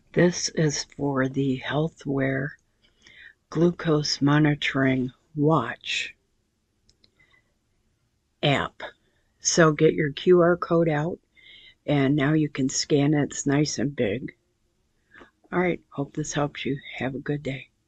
This is for the HealthWear glucose monitoring watch app. So get your QR code out and now you can scan it. It's nice and big. All right, hope this helps you. Have a good day.